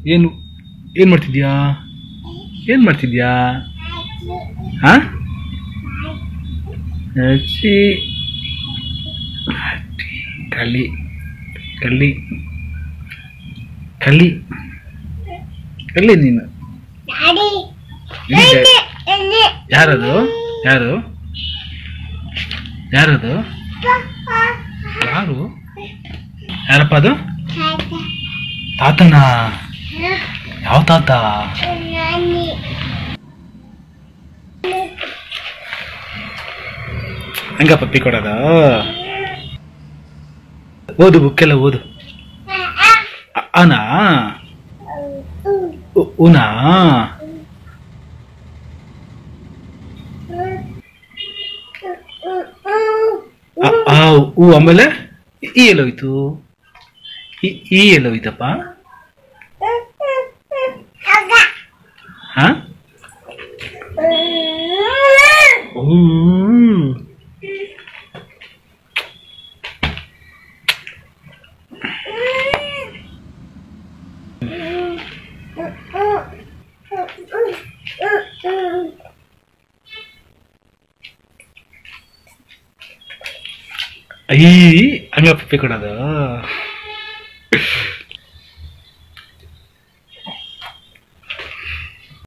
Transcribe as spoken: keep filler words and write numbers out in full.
ಏನು ಏನು ಮಾಡ್ತಿದ್ಯಾ ಏನು ಮಾಡ್ತಿದ್ಯಾ ಹಾಂ ಹಚ್ಚಿ ಕಳ್ಳಿ ಕಳ್ಳಿ ಕಳ್ಳಿ ಕಳ್ಳಿ ನೀನು ಯಾರದು ಯಾರು ಯಾರದು ಯಾರು ಯಾರಪ್ಪ ಅದು ತಾತನ ಯಾವ ತಾತ ಹಂಗ ಪಪ್ಪಿ ಕೊಡೋದ ಓದು ಬುಕ್ಕೆಲ್ಲ ಓದು ಅನಾ ಉನಾ ಹೂ ಆಮೇಲೆ ಈ ಎಲ್ಲೋಯ್ತು ಈ ಎಲ್ಲೋಯ್ತಪ್ಪ ಹಾ ಅಯ್ಯ ಹಂಗ ಪಪ್ಪಿ ಕೊಡೋದು